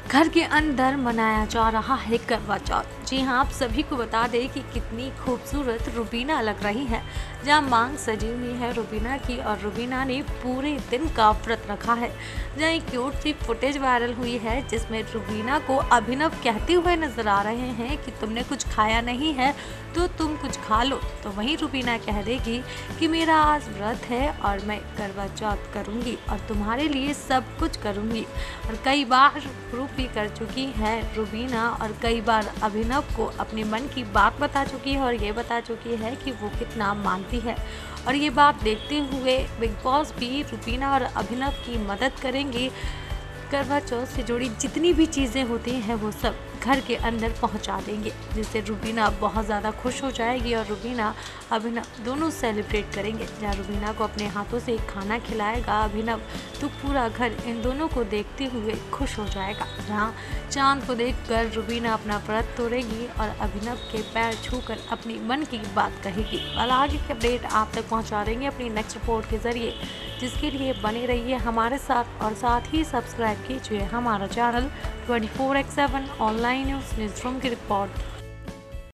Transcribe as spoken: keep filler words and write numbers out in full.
घर के अंदर मनाया जा रहा है करवा चौथ। जी हाँ, आप सभी को बता दें कि कितनी खूबसूरत रुबीना लग रही है। जहाँ मांग सजी हुई है रुबीना की और रुबीना ने पूरे दिन का व्रत रखा है। जहाँ एक क्यूट सी फुटेज वायरल हुई है जिसमें रुबीना को अभिनव कहते हुए नजर आ रहे हैं कि तुमने कुछ खाया नहीं है तो तुम कुछ खा लो। तो वहीं रुबीना कह देगी कि मेरा आज व्रत है और मैं करवा चौथ करूँगी और तुम्हारे लिए सब कुछ करूँगी। और कई बार प्रूफ भी कर चुकी है रुबीना और कई बार अभिनव को अपने मन की बात बता चुकी है और ये बता चुकी है कि वो कितना मानती है। और ये बात देखते हुए बिग बॉस भी रुबीना और अभिनव की मदद करेंगे। करवा चौथ से जुड़ी जितनी भी चीज़ें होती हैं वो सब घर के अंदर पहुंचा देंगे, जिससे रुबीना बहुत ज़्यादा खुश हो जाएगी और रुबीना अभिनव दोनों सेलिब्रेट करेंगे। जहाँ रुबीना को अपने हाथों से खाना खिलाएगा अभिनव, तो पूरा घर इन दोनों को देखते हुए खुश हो जाएगा। जहाँ चांद को देखकर रुबीना अपना व्रत तोड़ेगी और अभिनव के पैर छूकर अपनी मन की बात कहेगी। वाला आगे की अपडेट आप तक पहुँचा देंगे अपनी नेक्स्ट रिपोर्ट के ज़रिए, जिसके लिए बने रहिए हमारे साथ और साथ ही सब्सक्राइब कीजिए हमारा channel twenty four X seven online news news room की रिपोर्ट।